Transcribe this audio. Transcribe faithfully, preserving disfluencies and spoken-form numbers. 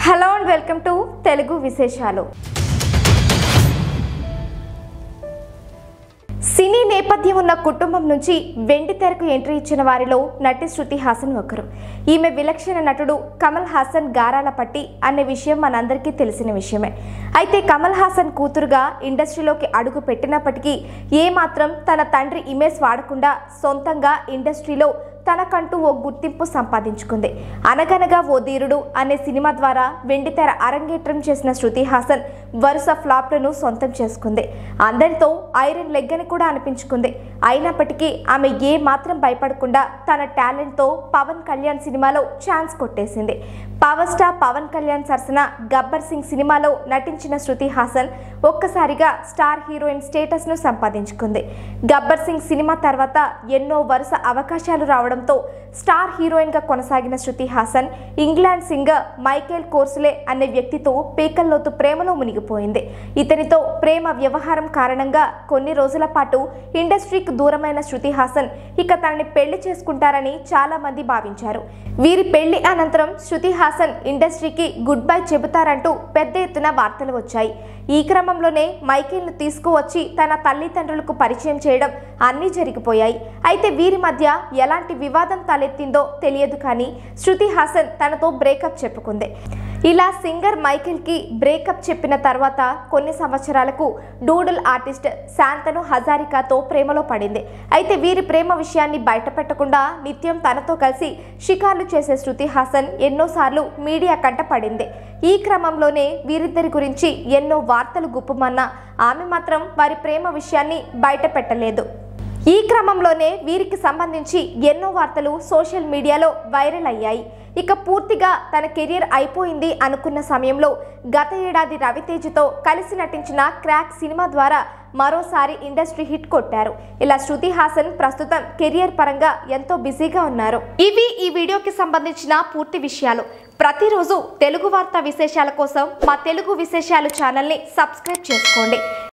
Hello and welcome to Telugu విశేషాలు. సినీ నేపథ్యం ఉన్న కుటుంబం నుంచి వెండి తెరకు ఎంట్రీ ఇచ్చిన వారిలో నటి శృతి హాసన్ ఒకరు. ఈమె విలక్షణ నటుడు కమల్ హాసన్ గారాల పట్టి అనే విషయం మనందరికీ తెలిసిన విషయమే. అయితే కమల్ హాసన్ కూతురుగా ఇండస్ట్రీలోకి అడుగు పెట్టినప్పటికీ ఏమాత్రం తన తండ్రి ఇమేజ్ వాడకుండా సొంతంగా ఇండస్ట్రీలో తనకంటూ ఓ గుర్తింపు సంపాదించుకుంది. అనగనగా ఓ ధీరుడు అనే సినిమా ద్వారా వెండితెర అరంగేట్రం చేసిన శృతి హాసన్ వరుస ఫ్లాప్లను సొంతం చేసుకుంది. అందరితో ఐరన్ లెగ్ అని కూడా అనిపించుకుంది. అయినప్పటికీ ఆమె ఏ మాత్రం భయపడకుండా తన టాలెంట్తో పవన్ కళ్యాణ్ సినిమాలో ఛాన్స్ కొట్టేసింది. పవర్ స్టార్ పవన్ కళ్యాణ్ సరసన గబ్బర్ సింగ్ సినిమాలో నటించిన శృతి హాసన్ ఒక్కసారిగా స్టార్ హీరోయిన్ స్టేటస్ ను సంపాదించుకుంది. గబ్బర్ సింగ్ సినిమా తర్వాత ఎన్నో వరుస అవకాశాలు రావడంతో స్టార్ హీరోయిన్ గా కొనసాగిన Shruti Haasan England singer Michael కోర్సులే అనే వ్యక్తితో పీకల్లోతు ప్రేమలో మునిగిపోయింది. ఇతనితో ప్రేమ వ్యవహారం కారణంగా కొన్ని రోజుల పాటు ఇండస్ట్రీకి దూరమైన శృతి హాసన్ ఇక తనని పెళ్లి చేసుకుంటారని చాలా మంది భావించారు. వీరి పెళ్లి అనంతరం శృతి హాసన్ ఇండస్ట్రీకి గుడ్ బై చెబుతారంటూ పెద్ద ఎత్తున వార్తలు వచ్చాయి. ఈ క్రమంలోనే మైకేల్ను తీసుకువచ్చి తన తల్లిదండ్రులకు పరిచయం చేయడం అన్నీ జరిగిపోయాయి. అయితే వీరి మధ్య ఎలాంటి వివాదం తలెత్తిందో తెలియదు కానీ శృతి హాసన్ తనతో బ్రేకప్ చెప్పుకుంది. ఇలా సింగర్ మైకేల్ కి బ్రేకప్ చెప్పిన తర్వాత కొన్ని సంవత్సరాలకు డూడల్ ఆర్టిస్ట్ శాంతను హజారికాతో ప్రేమలో పడింది. అయితే వీరి ప్రేమ విషయాన్ని బయటపెట్టకుండా నిత్యం తనతో కలిసి షికార్లు చేసే శృతి హాసన్ ఎన్నోసార్లు మీడియా కంట పడింది. ఈ క్రమంలోనే వీరిద్దరి గురించి ఎన్నో వార్తలు గుప్పమన్నా ఆమె మాత్రం వారి ప్రేమ విషయాన్ని బయట పెట్టలేదు. ఈ క్రమంలోనే వీరికి సంబంధించి ఎన్నో వార్తలు సోషల్ మీడియాలో వైరల్ అయ్యాయి. ఇక పూర్తిగా తన కెరియర్ అయిపోయింది అనుకున్న సమయంలో గత ఏడాది రవితేజతో కలిసి నటించిన క్రాక్ సినిమా ద్వారా మరోసారి ఇండస్ట్రీ హిట్ కొట్టారు. ఇలా శృతి హాసన్ ప్రస్తుతం కెరియర్ పరంగా ఎంతో బిజీగా ఉన్నారు. ఇవి ఈ వీడియోకి సంబంధించిన పూర్తి విషయాలు. ప్రతిరోజు తెలుగు వార్తా విశేషాల కోసం మా తెలుగు విశేషాలు ఛానల్ని సబ్స్క్రైబ్ చేసుకోండి.